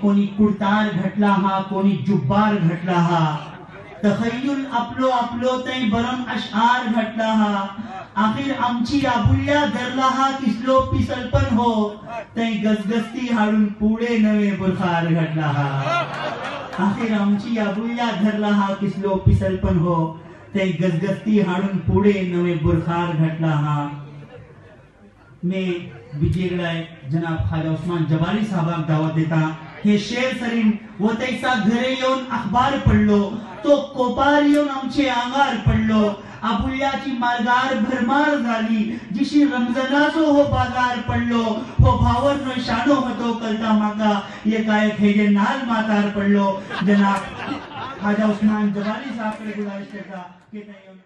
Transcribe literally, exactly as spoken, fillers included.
कोणी कुर्तार घटला हा, कोणी जुब्बार घटला हा, तखय्युल आपलो आपलो तै बरम अशआर घटला हा, आखिर आमची आबुल्या धरला हा किसलो पिसलपण हो, तै गजगस्ती हाडून पुढे नवे बुरखार घटला हा, आखिर आमची आबुल्या धरला हा किसलो पिसलपण हो, तै गजगस्ती हाडून पुढे नवे बुरखार घटला हा। मैं विजयगडाय जनाब ख्वाजा उस्मान जबारी साहबाक दावत देता। हे शेर सरीन व तैसा घरे येऊन अखबार पडलो, तो कोपार येऊन आमचे अंगार पडलो, आबुल्याची मार्गार भरमार झाली, जिशी रमजानाचो हो बाजार पडलो, हो भावर नो शानो होतो कलता माका, ये काय खेजे नाल मातार पडलो। जनाब ख्वाजा उस्मान जबारी साहब को गुजारिश करता कि